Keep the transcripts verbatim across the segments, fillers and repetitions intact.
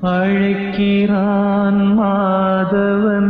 அழைக்கிறான் மாதவன்.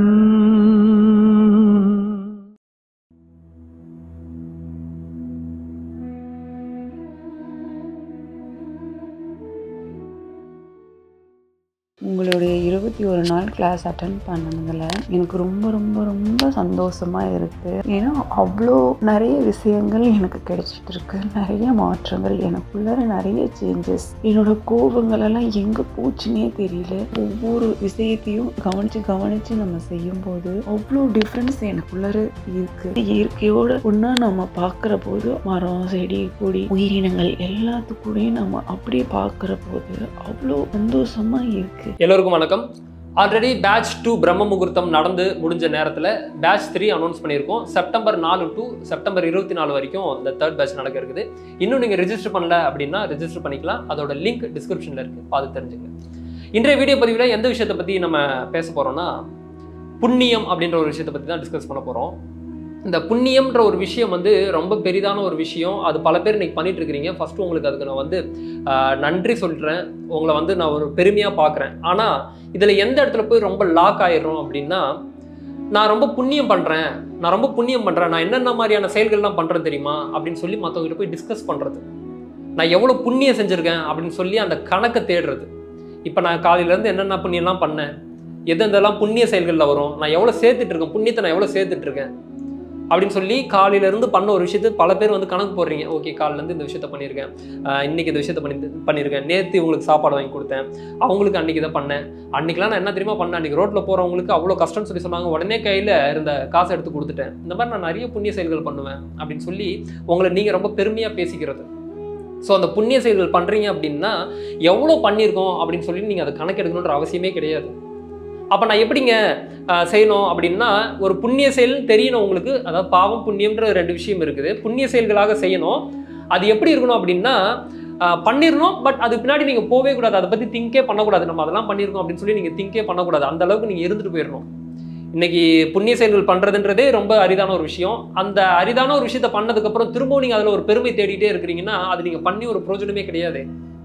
உங்களுடைய இருபத்தி ஒரு நாள் கிளாஸ் அட்டன் பண்ணதுல எனக்கு ரொம்ப ரொம்ப ரொம்ப சந்தோஷமாக இருக்குது. ஏன்னா அவ்வளோ நிறைய விஷயங்கள் எனக்கு கிடைச்சிட்டு இருக்கு, நிறைய மாற்றங்கள் எனக்குள்ள, நிறைய சேஞ்சஸ். என்னோட கோபங்களெல்லாம் எங்கே போச்சுன்னே தெரியல. ஒவ்வொரு விஷயத்தையும் கவனித்து கவனித்து நம்ம செய்யும்போது அவ்வளோ டிஃப்ரென்ஸ் எனக்குள்ள இருக்குது. இயற்கையோட ஒன்றா நம்ம பார்க்குற போது மரம், செடி, கொடி, உயிரினங்கள் எல்லாத்துக்கூடையும் நம்ம அப்படியே பார்க்குற போது அவ்வளோ சந்தோஷமாக இருக்குது. எல்லோருக்கும் வணக்கம். ஆல்ரெடி பேட்ச் டூ பிரம்ம முகூர்த்தம் நடந்து முடிஞ்ச நேரத்தில் பேட்ச் த்ரீ அனௌன்ஸ் பண்ணியிருக்கோம். செப்டம்பர் நாலு டு செப்டம்பர் இருபத்தி நாலு வரைக்கும் இந்த தேர்ட் பேட்ச் நடக்க இருக்குது. இன்னும் நீங்கள் ரெஜிஸ்டர் பண்ணல அப்படின்னா ரெஜிஸ்டர் பண்ணிக்கலாம். அதோட லிங்க் டிஸ்கிரிப்ஷனில் இருக்குது, பார்த்து தெரிஞ்சுங்க. இன்றைய வீடியோ பதிவில் எந்த விஷயத்தை பற்றி நம்ம பேச போகிறோம்னா, புண்ணியம் அப்படின்ற ஒரு விஷயத்தை பற்றி தான் டிஸ்கஸ் பண்ண போகிறோம். இந்த புண்ணியம்ன்ற ஒரு விஷயம் வந்து ரொம்ப பெரிதான ஒரு விஷயம். அது பல பேர் இன்னைக்கு பண்ணிட்டு இருக்கிறீங்க. ஃபர்ஸ்ட் உங்களுக்கு அதுக்கு நான் வந்து நன்றி சொல்கிறேன். உங்களை வந்து நான் ஒரு பெருமையாக பார்க்குறேன். ஆனால் இதில் எந்த இடத்துல போய் ரொம்ப லாக் ஆயிடுறோம் அப்படின்னா, நான் ரொம்ப புண்ணியம் பண்ணுறேன், நான் ரொம்ப புண்ணியம் பண்ணுறேன், நான் என்னென்ன மாதிரியான செயல்கள்லாம் பண்ணுறேன் தெரியுமா அப்படின்னு சொல்லி மற்றவங்ககிட்ட போய் டிஸ்கஸ் பண்ணுறது. நான் எவ்வளோ புண்ணியம் செஞ்சுருக்கேன் அப்படின்னு சொல்லி அந்த கணக்கை தேடுறது. இப்போ நான் காலையிலேருந்து என்னென்ன புண்ணியம்லாம் பண்ணேன், எது எதெல்லாம் புண்ணிய செயல்களில் வரும், நான் எவ்வளோ சேர்த்துட்டு இருக்கேன், புண்ணியத்தை நான் எவ்வளோ சேர்த்துட்டு இருக்கேன் அப்படின்னு சொல்லி காலையிலேருந்து பண்ண ஒரு விஷயத்தை பல பேர் வந்து கணக்கு போடுறீங்க. ஓகே, காலிலேருந்து இந்த விஷயத்த பண்ணியிருக்கேன், இன்றைக்கி இந்த விஷயத்த பண்ணி பண்ணியிருக்கேன், நேற்று உங்களுக்கு சாப்பாடு வாங்கி கொடுத்தேன், அவங்களுக்கு அன்றைக்கி இதை பண்ணேன், அன்றைக்கெலாம் நான் என்ன தெரியுமா பண்ணேன், அன்றைக்கி ரோட்டில் போகிறவங்களுக்கு அவ்வளோ கஷ்டம்னு சொல்லி சொன்னாங்க, உடனே கையில் இருந்த காசை எடுத்து கொடுத்துட்டேன், இந்த மாதிரி நான் நிறைய புண்ணிய செயல்கள் பண்ணுவேன் அப்படின்னு சொல்லி உங்களை நீங்கள் ரொம்ப பெருமையாக பேசிக்கிறது. ஸோ அந்த புண்ணிய செயல்கள் பண்ணுறீங்க அப்படின்னா எவ்வளோ பண்ணியிருக்கோம் அப்படின்னு சொல்லி நீங்கள் அதை கணக்கெடுக்கணுன்ற அவசியமே கிடையாது. அப்போ நான் எப்படிங்க செய்யணும் அப்படின்னா, ஒரு புண்ணிய செயல் தெரியணும் உங்களுக்கு. அதாவது பாவம் புண்ணியம்ன்ற ரெண்டு விஷயம் இருக்குது. புண்ணிய செயல்களாக செய்யணும். அது எப்படி இருக்கணும் அப்படின்னா, பண்ணிடணும், பட் அது பின்னாடி நீங்கள் போகவே கூடாது, அதை பற்றி திங்கே பண்ணக்கூடாது. நம்ம அதெல்லாம் பண்ணியிருக்கோம் அப்படின்னு சொல்லி நீங்கள் திங்கே பண்ணக்கூடாது. அந்த அளவுக்கு நீங்கள் இருந்துட்டு போயிடணும். இன்னைக்கு புண்ணிய செயல்கள் பண்ணுறதுன்றதே ரொம்ப அரிதான ஒரு விஷயம். அந்த அரிதான ஒரு விஷயத்தை பண்ணதுக்கப்புறம் திரும்பவும் நீங்கள் அதில் ஒரு பெருமை தேடிட்டே இருக்கிறீங்கன்னா அது நீங்கள் பண்ணி ஒரு பிரயோஜனமே கிடையாது.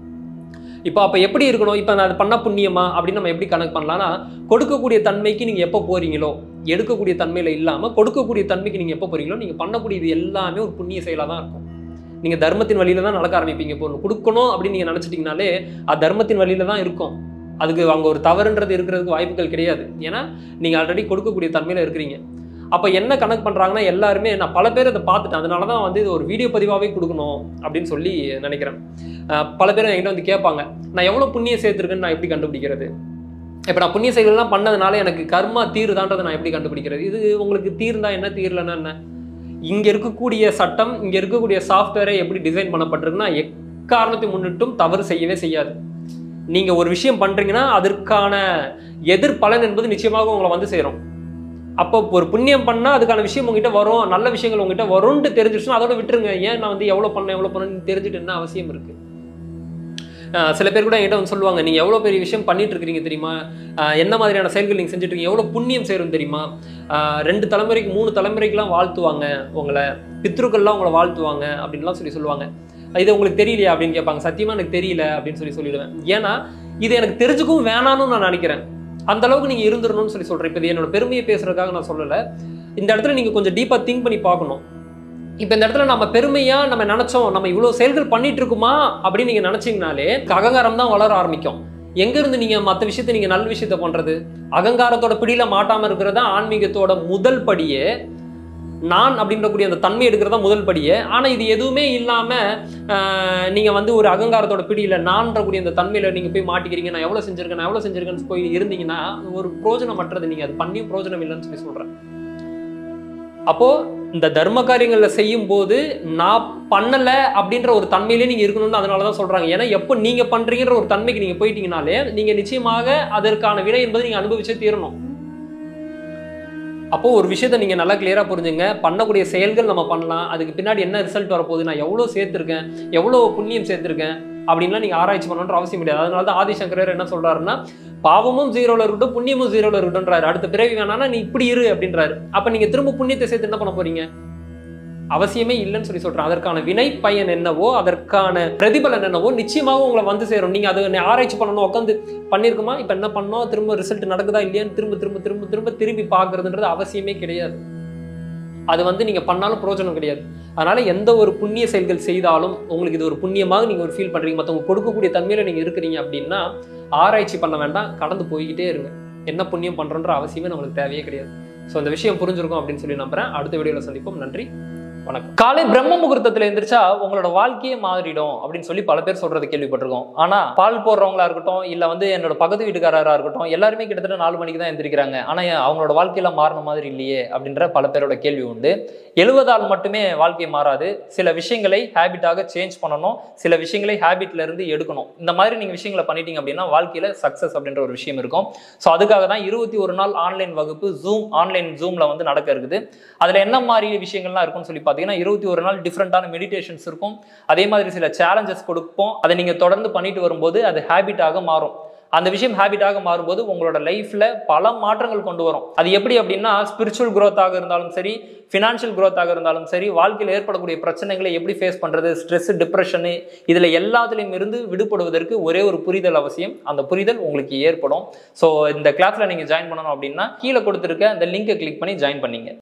இப்போ அப்போ எப்படி இருக்கணும், இப்போ நான் அது பண்ண புண்ணியமா அப்படின்னு நம்ம எப்படி கணக்கு பண்ணலாம்னா, கொடுக்கக்கூடிய தன்மைக்கு நீங்கள் எப்போ போகிறீங்களோ, எடுக்கக்கூடிய தன்மையில் இல்லாமல் கொடுக்கக்கூடிய தன்மைக்கு நீங்கள் எப்போ போகிறீங்களோ, நீங்கள் பண்ணக்கூடியது எல்லாமே ஒரு புண்ணிய செயலாக தான் இருக்கும். நீங்கள் தர்மத்தின் வழியில் தான் நடக்க ஆரம்பிப்பீங்க. இப்போ ஒன்று கொடுக்கணும் அப்படின்னு நீங்கள் நினச்சிட்டிங்கனாலே அது தர்மத்தின் வழியில் தான் இருக்கும். அதுக்கு அங்கே ஒரு தவறுன்றது இருக்கிறதுக்கு வாய்ப்புகள் கிடையாது. ஏன்னா நீங்கள் ஆல்ரெடி கொடுக்கக்கூடிய தன்மையில் இருக்கிறீங்க. அப்போ என்ன கணக்கு பண்ணுறாங்கன்னா, எல்லாருமே நான் பல பேர் அதை பார்த்துட்டேன், அதனால தான் வந்து இது ஒரு வீடியோ பதிவாகவே கொடுக்கணும் அப்படின்னு சொல்லி நினைக்கிறேன். பல பேர் என்கிட்ட வந்து கேட்பாங்க, நான் எவ்வளோ புண்ணியம் சேர்த்துருக்கேன்னு நான் எப்படி கண்டுபிடிக்கிறது, இப்போ நான் புண்ணிய செயல்கள்லாம் பண்ணதுனால எனக்கு கர்மா தீருதான்றதை நான் எப்படி கண்டுபிடிக்கிறது. இது உங்களுக்கு தீர்ந்தா என்ன, தீரலன்னா என்ன? இங்கே இருக்கக்கூடிய சட்டம், இங்கே இருக்கக்கூடிய சாஃப்ட்வேரை எப்படி டிசைன் பண்ணப்பட்டிருக்குன்னா எக்காரணத்தை முன்னிட்டும் தவறு செய்யவே செய்யாது. நீங்கள் ஒரு விஷயம் பண்ணுறீங்கன்னா அதற்கான எதிர்பலன் என்பது நிச்சயமாக உங்களை வந்து சேரும். அப்போ ஒரு புண்ணியம் பண்ணால் அதுக்கான விஷயம் உங்ககிட்ட வரும், நல்ல விஷயங்கள் உங்ககிட்ட வரும்னு தெரிஞ்சிச்சுன்னா அதோட விட்டுருங்க. ஏன் நான் வந்து எவ்வளோ பண்ணேன் எவ்வளோ பண்ணேன்னு தெரிஞ்சுட்டு என்ன அவசியம் இருக்குது? சில பேர் கூட என்கிட்ட வந்து சொல்லுவாங்க, நீங்கள் எவ்வளோ பெரிய விஷயம் பண்ணிட்டு இருக்கிறீங்க தெரியுமா, என்ன மாதிரியான செயல்கள் நீங்கள் செஞ்சுட்டு இருக்கீங்க, எவ்வளோ புண்ணியம் சேரும் தெரியுமா, ரெண்டு தலைமுறைக்கு மூணு தலைமுறைக்கெலாம் வாழ்த்துவாங்க உங்களை, பித்ருக்கள்லாம் உங்களை வாழ்த்துவாங்க அப்படின்லாம் சொல்லி சொல்லுவாங்க. இது உங்களுக்கு தெரியலையா அப்படின்னு கேட்பாங்க. சத்தியமாக எனக்கு தெரியல அப்படின்னு சொல்லி சொல்லிடுவேன். ஏன்னா இது எனக்கு தெரிஞ்சுக்கும் வேணான்னு நான் நினைக்கிறேன். அந்த அளவுக்கு நீங்கள் இருந்துடணும்னு சொல்லி சொல்கிறேன். இப்போ இது என்னோட பெருமையை பேசுறதுக்காக நான் சொல்லலை. இந்த இடத்துல நீங்கள் கொஞ்சம் டீப்பாக திங்க் பண்ணி பார்க்கணும். இப்போ இந்த இடத்துல நம்ம பெருமையாக நம்ம நினச்சோம், நம்ம இவ்வளோ செயல்கள் பண்ணிட்டு இருக்குமா அப்படின்னு நீங்கள் நினச்சிங்கனாலே அகங்காரம் தான் வளர ஆரம்பிக்கும். எங்கேருந்து நீங்கள் மற்ற விஷயத்தை நீங்கள் நல்ல விஷயத்த பண்ணுறது, அகங்காரத்தோட பிடியில் மாட்டாமல் இருக்கிறதா ஆன்மீகத்தோட முதல் படியே. நான் அப்படின்றக்கூடிய அந்த தன்மை எடுக்கிறதா முதல் படியே. ஆனால் இது எதுவுமே இல்லாமல் நீங்கள் வந்து ஒரு அகங்காரத்தோட பிடியில் நான்றக்கூடிய அந்த தன்மையில் நீங்கள் போய் மாட்டிக்கிறீங்க. நான் எவ்வளோ செஞ்சுருக்கேன், நான் எவ்வளோ செஞ்சுருக்கேன்னு போய் இருந்தீங்கன்னா ஒரு பிரோஜனமற்றது. நீங்கள் அது பண்ணியும் பிரோஜனம் இல்லைன்னு சொல்லி சொல்கிறேன். அப்போது இந்த தர்ம காரியங்களில் செய்யும் போது நான் பண்ணலை அப்படின்ற ஒரு தன்மையிலே நீங்கள் இருக்கணும்னு அதனால தான் சொல்கிறாங்க. ஏன்னா எப்போ நீங்கள் பண்ணுறீங்கிற ஒரு தன்மைக்கு நீங்கள் போயிட்டீங்கனாலே நீங்கள் நிச்சயமாக அதற்கான வினை என்பது நீங்கள் அனுபவிச்சே தீரணும். அப்போது ஒரு விஷயத்தை நீங்கள் நல்லா கிளியராக புரிஞ்சுங்க. பண்ணக்கூடிய செயல்கள் நம்ம பண்ணலாம், அதுக்கு பின்னாடி என்ன ரிசல்ட் வரப்போகுது, நான் எவ்வளோ சேர்த்துருக்கேன், எவ்வளோ புண்ணியம் சேர்த்துருக்கேன் அப்படின்லாம் நீங்கள் ஆராய்ச்சி பண்ணணுன்ற அவசியம் கிடையாது. அதனால தான் ஆதிசங்கரர் என்ன சொல்கிறாருன்னா, பாவமும் ஜீரோவில் இருக்கட்டும் புண்ணியமும் ஜீரோவில் இருக்கட்டும்ன்றாரு. அடுத்த பிறவி வேணான்னா நீ இப்படி இரு அப்படின்றாரு. அப்போ நீங்கள் திரும்ப புண்ணியத்தை சேர்த்து என்ன பண்ண போறீங்க? அவசியமே இல்லைன்னு சொல்லி சொல்றேன். அதற்கான வினை பயன் என்னவோ, அதற்கான பிரதிபலன் என்னவோ நிச்சயமாக உங்களை வந்து சேரும். நீங்க அதை ஆராய்ச்சி பண்ணணும், உட்காந்து பண்ணிருக்குமா, இப்ப என்ன பண்ணோம், திரும்ப ரிசல்ட் நடக்குதா இல்லையான்னு திரும்ப திரும்ப திரும்ப திரும்ப திரும்பி பாக்குறதுன்றது அவசியமே கிடையாது. அது வந்து நீங்க பண்ணாலும் பிரயோஜனம் கிடையாது. அதனால எந்த ஒரு புண்ணிய செயல்கள் செய்தாலும் உங்களுக்கு இது ஒரு புண்ணியமாக நீங்க ஒரு ஃபீல் பண்றீங்க, மற்றவங்க கொடுக்கக்கூடிய தன்மையில நீங்க இருக்கிறீங்க அப்படின்னா ஆராய்ச்சி பண்ண வேண்டாம், கடந்து போய்கிட்டே இருங்க. என்ன புண்ணியம் பண்றோன்ற அவசியமே நம்மளுக்கு தேவையே கிடையாது. ஸோ இந்த விஷயம் புரிஞ்சிருக்கும் அப்படின்னு சொல்லி நம்புறேன். அடுத்த வீடியோவில் சந்திப்போம். நன்றி, வணக்கம். காலை பிரம்ம முகூர்த்தத்துல எந்திரிச்சா உங்களோட வாழ்க்கையே மாறிடும் அப்படின்னு சொல்லி பல பேர் சொல்றது கேள்விப்பட்டிருக்கோம். ஆனா பால் போடுறவங்களா இருக்கட்டும், இல்ல வந்து என்னோட பக்கத்து வீட்டுக்காரரா இருக்கட்டும், எல்லாருமே கிட்டத்தட்ட நாலு மணிக்கு தான் எந்திரிக்கிறாங்க. ஆனா அவங்களோட வாழ்க்கையில மாறின மாதிரி இல்லையே அப்படின்ற பல பேரோட கேள்வி உண்டு. எழுவதால் மட்டுமே வாழ்க்கை மாறாது. சில விஷயங்களை ஹேபிட்டாக சேஞ்ச் பண்ணணும், சில விஷயங்களை ஹேபிட்ல இருந்து எடுக்கணும். இந்த மாதிரி நீங்க விஷயங்களை பண்ணிட்டீங்க அப்படின்னா வாழ்க்கையில சக்சஸ் அப்படின்ற ஒரு விஷயம் இருக்கும். ஸோ அதுக்காக தான் இருபத்தி ஒரு நாள் ஆன்லைன் வகுப்பு ஜூம் ஆன்லைன் ஜூம்ல வந்து நடக்க இருக்குது. அதுல என்ன மாதிரி விஷயங்கள்லாம் இருக்கும்னு சொல்லி பார்த்தீங்கன்னா இருபத்தி ஒரு நாள் டிஃப்ரெண்டான மெடிடேஷன்ஸ் இருக்கும். அதே மாதிரி சில சேலஞ்சஸ் கொடுப்போம். அதை நீங்க தொடர்ந்து பண்ணிட்டு வரும்போது அது ஹேபிட்டாக மாறும். அந்த விஷயம் ஹேபிட்டாக மாறும்போது உங்களோட லைஃப்ல பல மாற்றங்கள் கொண்டு வரும். அது எப்படி அப்படின்னா ஸ்பிரிச்சுவல் குரோத்தாக இருந்தாலும் சரி, ஃபினான்ஷியல் குரோத்தாக இருந்தாலும் சரி, வாழ்க்கையில் ஏற்படக்கூடிய பிரச்சனைகளை எப்படி ஃபேஸ் பண்றது, ஸ்ட்ரெஸ், டிப்ரெஷனு, இதுல எல்லாத்துலையும் இருந்து விடுபடுவதற்கு ஒரே ஒரு புரிதல் அவசியம். அந்த புரிதல் உங்களுக்கு ஏற்படும். ஸோ இந்த கிளாஸ்ல நீங்க ஜாயின் பண்ணணும் அப்படின்னா கீழே கொடுத்துருக்க அந்த லிங்கை கிளிக் பண்ணி ஜாயின் பண்ணீங்க.